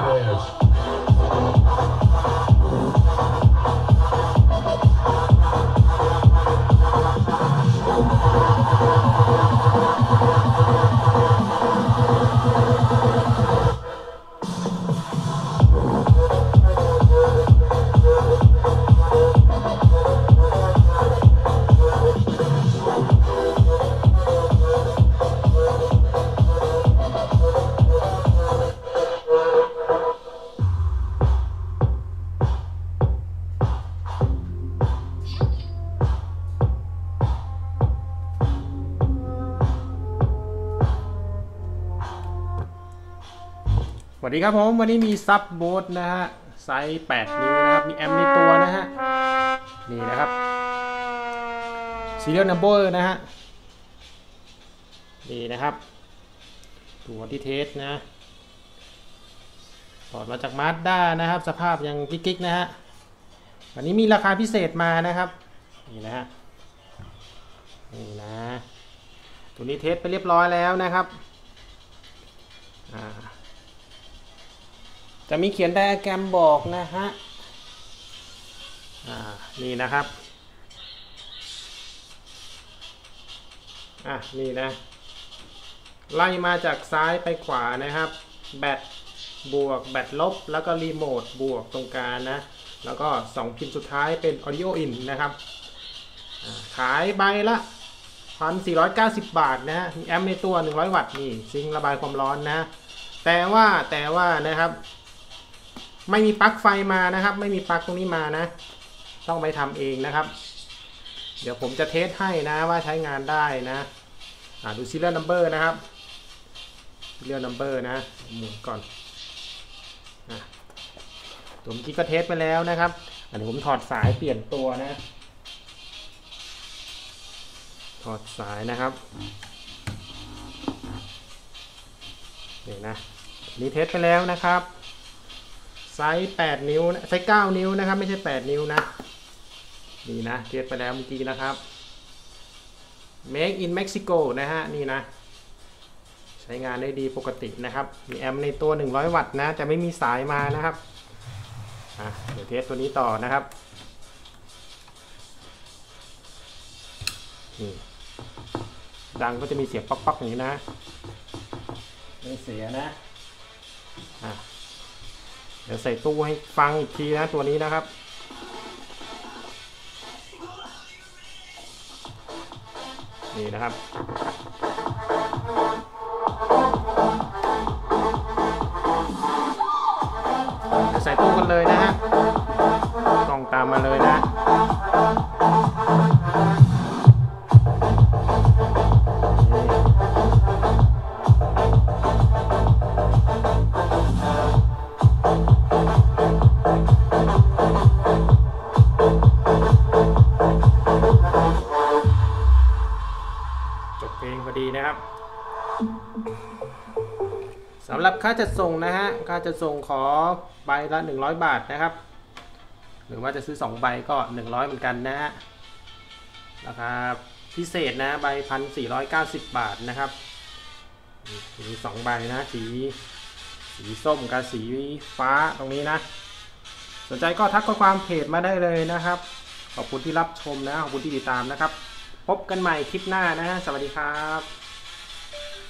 players. สวัสดีครับผมวันนี้มีซับโบ๊ทนะฮะไซส์8 นิ้วนะครับมีแอมป์ในตัวนะฮะนี่นะครับ serial number นะฮะนี่นะครับตัวที่เทสนะถอดมาจากมาสด้านะครับสภาพยังกิ๊กๆนะฮะวันนี้มีราคาพิเศษมานะครับนี่นะฮะนี่นะตัวนี้เทสไปเรียบร้อยแล้วนะครับจะมีเขียนไดอะแกรมบอกนะฮะนี่นะครับนี่นะไล่มาจากซ้ายไปขวานะครับแบตบวกแบตลบแล้วก็รีโมทบวกตรงกลางนะแล้วก็2พินสุดท้ายเป็น Audio In นะครับขายใบละ 1,490 บาทนะฮะมีแอมป์ในตัว100วัตต์นี่ซิงค์ระบายความร้อนนะแต่ว่านะครับไม่มีปลั๊กไฟมานะครับไม่มีปลั๊กตรงนี้มานะต้องไปทำเองนะครับเดี๋ยวผมจะเทสให้นะว่าใช้งานได้นะดู serial number นะครับ serial number นะหมุนก่อนตัวเมื่อกี้ก็เทสไปแล้วนะครับเดี๋ยวผมถอดสายเปลี่ยนตัวนะถอดสายนะครับนี่นะนี่เทสไปแล้วนะครับไซส์8 นิ้วไซส์9 นิ้วนะครับไม่ใช่8 นิ้วนะนี่นะเทสไปแล้วเมื่อกี้นะครับ Make in Mexico นะฮะนี่นะใช้งานได้ดีปกตินะครับมีแอมป์ในตัว100วัตต์นะแต่ไม่มีสายมานะครับเดี๋ยวเทสตัวนี้ต่อนะครับนี่ดังก็จะมีเสียงป๊อกๆอย่างนี้นะไม่เสียนะเดี๋ยวใส่ตู้ให้ฟังอีกทีนะตัวนี้นะครับนี่นะครับเดี๋ยวใส่ตู้กันเลยนะฮะต้องตามมาเลยนะจบเพลงพอดีนะครับสำหรับค่าจัดส่งนะฮะค่าจัดส่งขอใบละ100 บาทนะครับหรือว่าจะซื้อ2 ใบก็100เหมือนกันนะฮะราคาพิเศษนะใบ 1,490 บาทนะครับมี2 ใบนะสีส้มกับสีฟ้าตรงนี้นะสนใจก็ทักข้อความเพจมาได้เลยนะครับขอบคุณที่รับชมนะขอบคุณที่ติดตามนะครับพบกันใหม่คลิปหน้านะฮะสวัสดีครับ